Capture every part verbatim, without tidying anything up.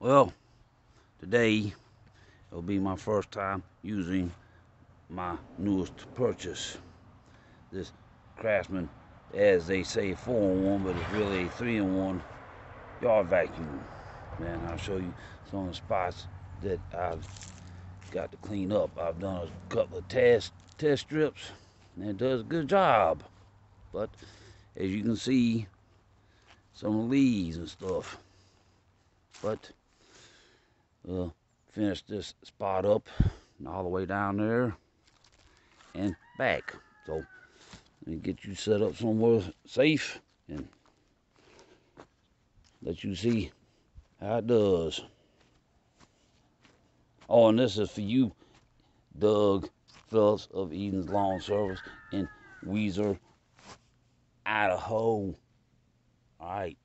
Well, today will be my first time using my newest purchase. This Craftsman, as they say, four in one, but it's really a three in one yard vacuum. Man, I'll show you some of the spots that I've got to clean up. I've done a couple of test test strips, and it does a good job. But as you can see, some leaves and stuff. But uh, finish this spot up and all the way down there and back. So let me get you set up somewhere safe and let you see how it does. Oh, and this is for you, Doug Phillips of Eden's Lawn Service in Weiser, Idaho. All right.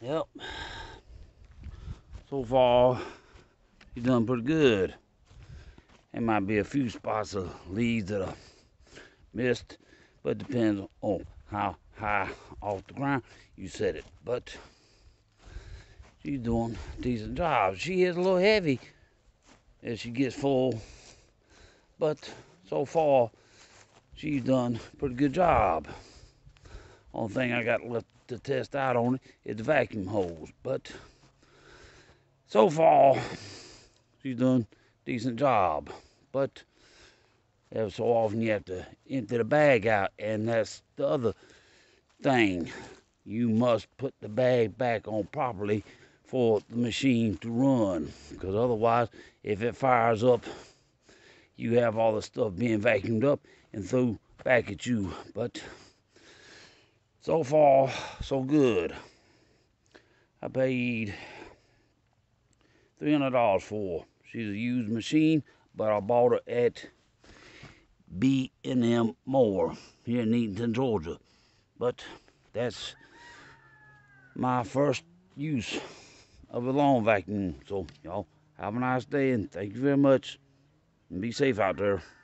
Yep. So far, she's done pretty good. There might be a few spots of leaves that are missed, but it depends on how high off the ground you set it. But she's doing a decent job. She is a little heavy as she gets full, but so far she's done a pretty good job. Only thing I got left to test out on it is the vacuum hose, but so far she's done a decent job. But every so often you have to empty the bag out, and that's the other thing. You must put the bag back on properly for the machine to run, because otherwise, if it fires up, you have all the stuff being vacuumed up and thrown back at you. But so far, so good. I paid three hundred dollars for her. She's a used machine, but I bought her at B and M Mower here in Eatonton, Georgia. But that's my first use of a lawn vacuum. So, y'all, have a nice day, and thank you very much. And be safe out there.